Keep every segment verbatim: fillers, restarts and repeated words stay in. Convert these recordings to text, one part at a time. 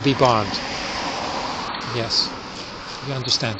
be bond. Yes. You understand?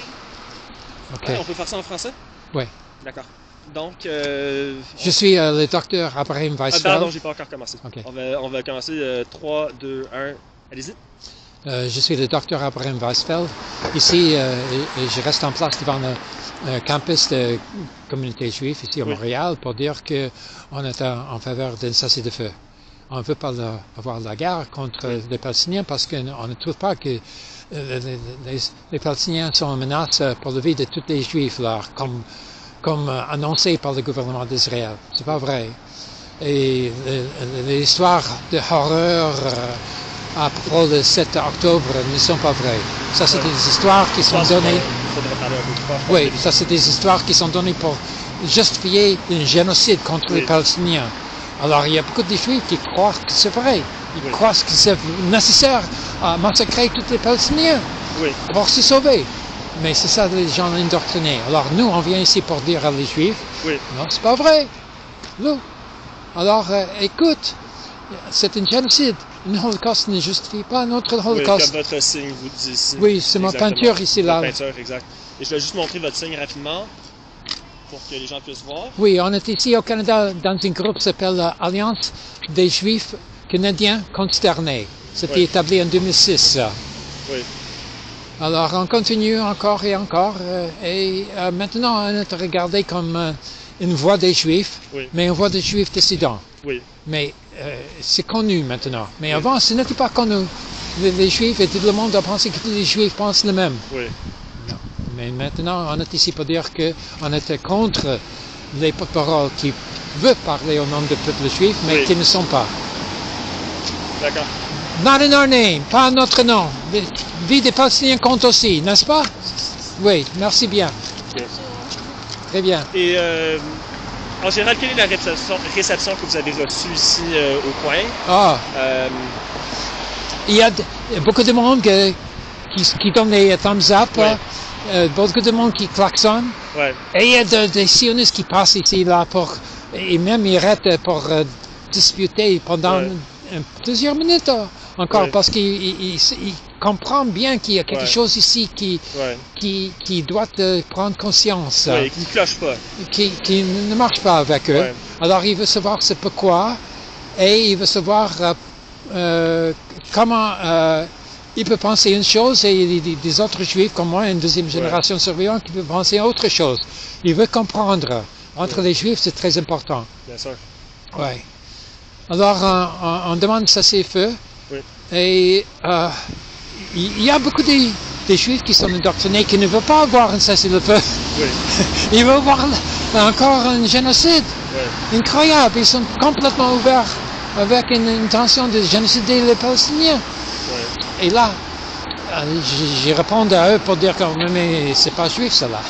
Okay. Ouais, on peut faire ça en français? Oui. D'accord. Donc, euh, Je suis euh, le docteur Abraham ah, Weisfeld. pardon, j'ai pas encore commencé. Okay. On va, on va commencer euh, trois, deux, un, allez-y. Euh, je suis le docteur Abraham Weisfeld. Ici, euh, je reste en place devant le euh, campus de communauté juive ici à Oui. Montréal pour dire qu'on est en, en faveur d'un cessez-le-feu. On ne veut pas le, avoir la guerre contre Oui. les Palestiniens parce qu'on ne trouve pas que euh, les, les, les Palestiniens sont une menace pour la vie de tous les Juifs, là, comme, comme euh, annoncé par le gouvernement d'Israël. C'est pas vrai. Et l'histoire de horreur euh, à propos du sept octobre ne sont pas vraies. Ça, c'est Oui. des histoires qui sont données. Il faudrait parler un peu plus fort. Oui, ça, c'est des histoires qui sont données pour justifier un génocide contre Oui. les Palestiniens. Alors, il y a beaucoup de Juifs qui croient que c'est vrai. Ils Oui. croient que c'est nécessaire à massacrer tous les Palestiniens Oui. pour se sauver. Mais c'est ça, les gens indoctrinés. Alors, nous, on vient ici pour dire à les Juifs, Oui. non, c'est pas vrai. Nous. Alors, euh, écoute, c'est un génocide. Un holocauste ne justifie pas notre Oui, holocauste. comme votre signe vous dit ici. Oui, c'est ma Exactement. peinture ici, là. Votre peinture, exact. Et je vais juste montrer votre signe rapidement pour que les gens puissent voir. Oui, on est ici au Canada dans un groupe qui s'appelle euh, Alliance des Juifs canadiens consternés. C'était Oui. établi en deux mille six. ça. Oui. Alors, on continue encore et encore. euh, et euh, maintenant, on est regardé comme euh, une voix des Juifs, Oui. mais une voix des Juifs dissidents. Oui. Mais euh, c'est connu maintenant. Mais Oui. avant, ce n'était pas connu. Les, les Juifs et tout le monde a pensé que tous les Juifs pensent le même. Oui. Mais maintenant, on est ici pour dire qu'on était contre les porte-paroles qui veulent parler au nom du peuple juif, mais Oui. qui ne sont pas. D'accord. Not in our name, pas en notre nom. La vie des Palestiniens compte aussi, n'est-ce pas? Oui, merci bien. Ok. Très bien. Et euh, en général, quelle est la réception, réception que vous avez reçue ici euh, au coin? Ah, Euh, il y a de- beaucoup de monde que- qui, qui donne des thumbs up, Ouais. euh, beaucoup de monde qui klaxonne. ouais. Et il y a de- des sionistes qui passent ici, là, pour, et même ils arrêtent pour euh, disputer pendant Ouais. euh, plusieurs minutes euh, encore, Ouais. parce qu'ils ils- ils- ils comprennent bien qu'il y a quelque Ouais. chose ici qui, Ouais. qui, qui doit euh, prendre conscience, euh, Ouais, qui ne cloche pas. qui, qui ne marche pas avec eux. Ouais. Alors il veut savoir c'est pourquoi, et il veut savoir euh, euh, comment euh, il peut penser une chose, et il y a des autres juifs comme moi, une deuxième génération survivante, qui peut penser autre chose. Il veut comprendre. Entre Ouais. les juifs, c'est très important. Bien sûr. Ouais. Alors, on, on, on demande cessez-le-feu. Oui. Et euh, il y a beaucoup de, de juifs qui sont indoctrinés qui ne veulent pas avoir un cessez-le-feu. Oui. Ils veulent voir encore un génocide. Ouais. Incroyable. Ils sont complètement ouverts avec une intention de génocider les Palestiniens. Ouais. Et là, euh, j- j'y réponds à eux pour dire que mais, mais c'est pas juif, cela.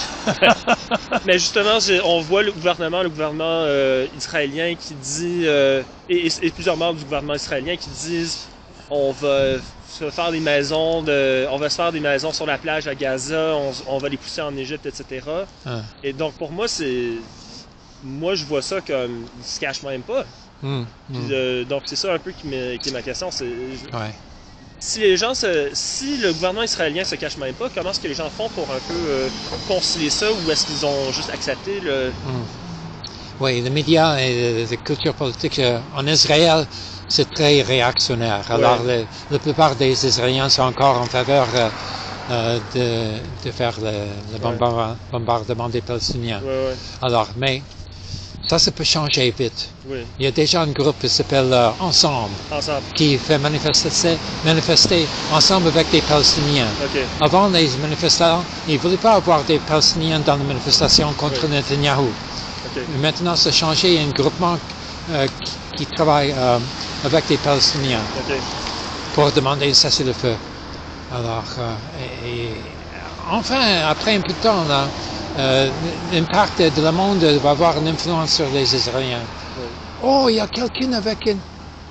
Mais justement, j'ai- on voit le gouvernement, le gouvernement euh, israélien qui dit, euh, et, et- et plusieurs membres du gouvernement israélien qui disent, on va se faire des maisons, de, on va se faire des maisons sur la plage à Gaza, on, on va les pousser en Égypte, et cetera. Ah. Et donc pour moi, c'est, moi je vois ça comme, ils se cachent même pas. Hum, Puis, hum. euh, donc c'est ça un peu qui, me- qui est ma question, c'est Ouais. si les gens se, si le gouvernement israélien se cache même pas, comment est-ce que les gens font pour un peu euh, concilier ça, ou est-ce qu'ils ont juste accepté le... Hum. Oui, les médias et la culture politique euh, en Israël, c'est très réactionnaire. Alors, Ouais. le- la plupart des Israéliens sont encore en faveur euh, euh, de, de faire le, le bombar- bombardement des Palestiniens. Ouais, ouais, Alors, mais ça, ça peut changer vite. oui, Il y a déjà un groupe qui s'appelle euh, Ensemble, ensemble. qui fait manifester, manifester ensemble avec des Palestiniens. Ok, Avant les manifestants, ils ne voulaient pas avoir des Palestiniens dans les manifestations contre Oui. Netanyahou. ok, Mais maintenant, c'est changé, il y a un groupement euh, qui, qui travaille euh, avec des Palestiniens ok, pour demander un cessez-le-feu. Alors, euh, et, et, enfin, après un peu de temps, là, euh, l'impact de le monde va avoir une influence sur les Israéliens. oui. Oh, il y a quelqu'un avec une...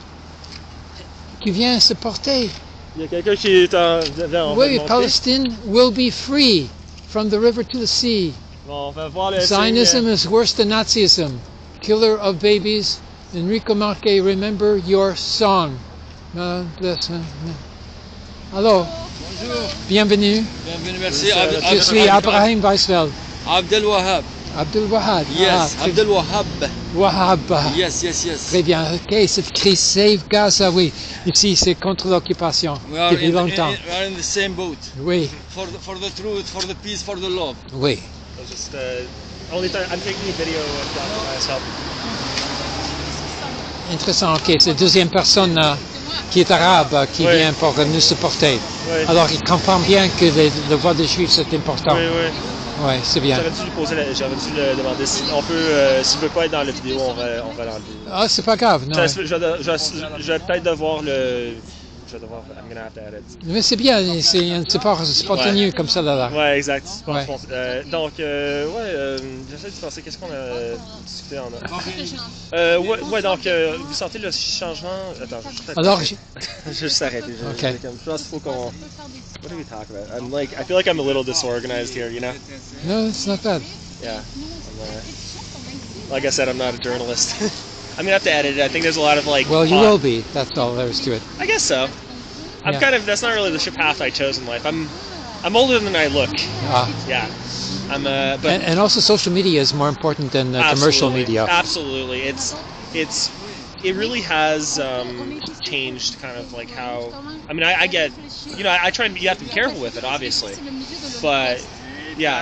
qui vient se porter. Il y a quelqu'un qui est en... Viens, on va le Oui, montrer. Palestine will be free from the river to the sea. Bon, on va voir le Zionism signe. is worse than Nazism. Killer of babies. Enrico Marque, remember your song. Uh, bless him. Alors, Bonjour. bienvenue. Bienvenue, merci. Je Ab- Je Ab- suis Ab- Abraham Weisfeld. Abdel Wahab. Abdel Wahab. Yes, Ah, très- Abdel Wahab. Wahab. Yes, yes, yes. Très bien. Ok, cette crise Save Gaza, oui. Ici, c'est contre l'occupation We are, depuis in the, in, longtemps. we are in the same boat. Oui, For the, for the truth, for the peace, for the love. oui. Just, uh, only time, I'm taking a video of Doctor myself. Intéressant, ok. C'est la deuxième personne euh, qui est arabe euh, qui Oui. vient pour euh, nous supporter. Oui. Alors, il comprend bien que les- le voix des Juifs, c'est important. Oui, oui. Oui, c'est bien. J'aurais dû lui poser, la- j'aurais dû le demander si on peut, euh, s'il veut pas être dans la vidéo, on va, on va l'enlever. Ah, c'est pas grave, non. Ça se peut- Je, vais- je, vais- je vais peut-être devoir le, je vais devoir, I'm gonna have to edit. Mais c'est bien, c'est un support spontané comme ça, là. là. Ouais, exact. Bon, Ouais. je pense- euh, donc, euh, ouais, euh, j'essaie de penser, qu'est-ce qu'on a discuté en a. Euh, ouais, ouais, donc, euh, vous sentez le changement. Attends, je vais juste Alors, je vais juste arrêter. Je, Ok. je, je pense qu'il faut qu'on. What do we talk about? I'm like, I feel like I'm a little disorganized here, you know? no, it's not bad. Yeah. I'm, uh, like I said, I'm not a journalist. I'm gonna have to edit it. I think there's a lot of like. Well, you odd- will be. That's all there is to it. I guess so. I'm Yeah. kind of. That's not really the path I chose in life. I'm. I'm older than I look. Ah. Yeah. I'm. Uh, but And, and also, social media is more important than uh, commercial absolutely, media. Absolutely, it's it's it really has um, changed kind of like how. I mean, I, I get. You know, I, I try and you have to be careful with it, obviously. But yeah.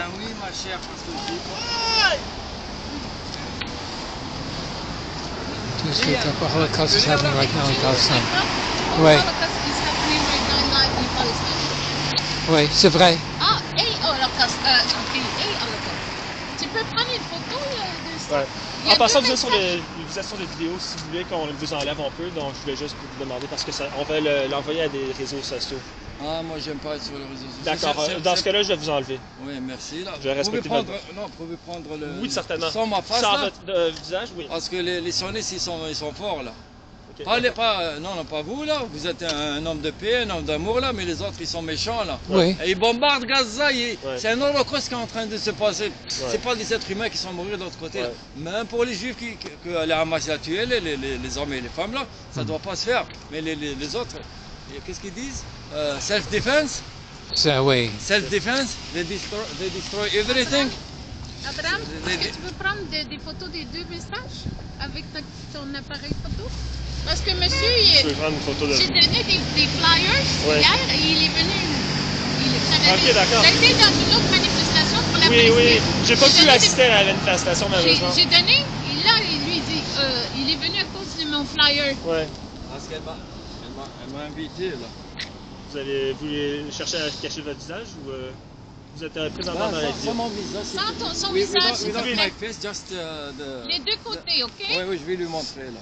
Tuesday, the Holocaust is happening right now in Palestine. Ouais. Holocaust is happening right now in live in Palestine. Oui, c'est vrai. Ah, et Holocaust. Euh, ok, et Holocaust. Tu peux prendre une photo euh, de ça? Ouais. Il y a En passant, deux vous êtes sur messages. les, vous êtes sur les vidéos, si vous voulez qu'on vous enlève un peu, donc je voulais juste vous demander parce que ça, on va le- l'envoyer à des réseaux sociaux. Ah, moi, j'aime pas être sur les réseaux sociaux. D'accord. C'est- euh, c'est- Dans ce c'est- cas-là, je vais vous enlever. Oui, merci. Là. Je vais Vous pouvez respecter prendre, votre- non, vous pouvez prendre le. Oui, certainement. Sans ma face, Sans là. votre euh, visage, oui. Parce que les, les sionistes, ils sont, ils sont forts, là. Ok. Pas les, pas, euh, non, non, pas vous, là. Vous êtes un, un homme de paix, un homme d'amour, là, mais les autres, ils sont méchants, là. Oui. Et ils bombardent Gaza. ils- Ouais. C'est un holocauste qui est en train de se passer. C'est pas des êtres humains qui sont morts de l'autre côté. là. Ouais. Même pour les juifs qui, que, que les Hamas a tués, les, les, les, les hommes et les femmes, là, ça Hmm. doit pas se faire. Mais les, les, les autres, et qu'est-ce qu'ils disent euh, Self-defense Ça, oui. Self-defense they destroy, they destroy everything. Abraham, Les- est-ce les- que tu peux prendre des, des photos des deux messages avec ta- ton appareil photo? Parce que monsieur, Je il vais prendre une photo de j'ai vous. donné des, des flyers Ouais. hier et il est venu. Il est Ok, d'accord. J'étais dans une autre manifestation pour la Oui, oui. Palestine. J'ai pas J'ai pu donné des- assister à la manifestation, J'ai malheureusement. j'ai donné, et là, il lui dit, euh, il est venu à cause de mon flyer. Ouais. Parce qu'elle m'a elle m'a- elle m'a invité, là. Vous avez voulu chercher à cacher votre visage ou euh, vous êtes euh, présentement Ah, dans la sans, vidéo? sans mon visage. c'est- Sans ton- son Oui, visage, without- s'il te without plaît. my face, just uh, the- Les deux côtés, ok? Oui, oui, je vais lui montrer, là.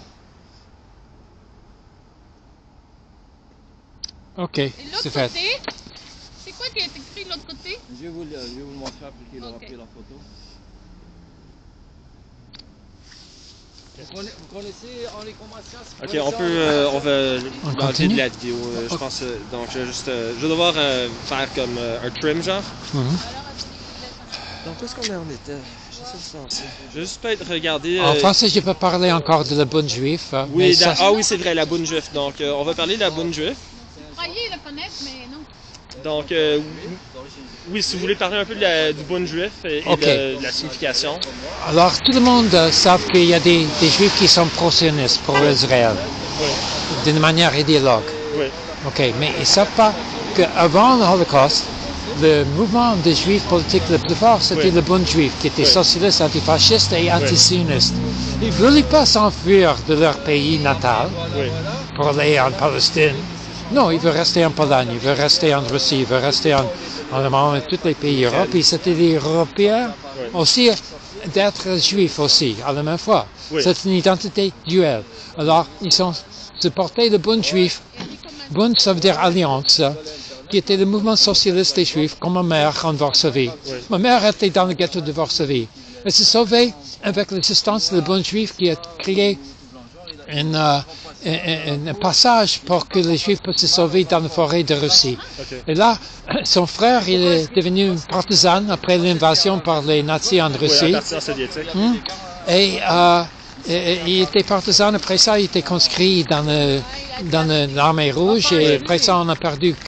OK, Et c'est l'autre fait. côté, c'est quoi qui est écrit de l'autre côté? Je vais vous, le- je vais vous le montrer après qu'il aura Ok. pris la photo. Vous connaissez, vous connaissez Henri Comacias? Ok, on peut, euh, on va On enlever continue? de la vidéo, euh, je Ok. pense. euh, donc, je vais juste, euh, je vais devoir euh, faire comme euh, un trim, genre. Mhm. Donc, où est-ce qu'on en était? Je vais juste peut-être regarder. En euh, français, je peux parler encore de la bonne juive. hein, mais Oui, ça- da- ah oui, c'est vrai, la bonne juif. Donc, euh, on va parler de la bonne juif. Croyez la fenêtre, mais non. Donc, euh, oui, si vous voulez parler un peu de la, du bon juif et, et Ok. de, de la signification. Alors, tout le monde euh, sait qu'il y a des, des juifs qui sont pro-sionistes, pro-Israël, Oui, d'une manière idéologue. oui, OK, mais ils ne savent pas qu'avant le Holocauste, le mouvement des juifs politiques le plus fort, c'était Oui. le bon juif, qui était Oui. socialiste, antifasciste et antisioniste. Ils ne voulaient pas s'enfuir de leur pays natal oui, pour aller en Palestine. Non, ils veulent rester en Pologne, ils veulent rester en Russie, ils veulent rester en, en Allemagne, tous les pays d'Europe. Et c'était les Européens Oui. aussi d'être juifs aussi, à la même fois. Oui. C'est une identité duelle. Alors, ils sont supportés le bon juif. Bon, ça veut dire alliance, qui était le mouvement socialiste des juifs, comme ma mère en Varsovie. Oui. Ma mère était dans le ghetto de Varsovie. Elle s'est sauvée avec l'assistance de le bon juif qui a créé un, euh, un, un- un passage pour que les juifs puissent se sauver dans la forêt de Russie. ok. Et là, son frère, il est devenu partisan après l'invasion par les nazis en Oui, Russie. un partisan soviétique. Hmm? Et, euh, et- et il était partisan. Après ça, il était conscrit dans le- dans le- l'armée rouge. Et après ça, on a perdu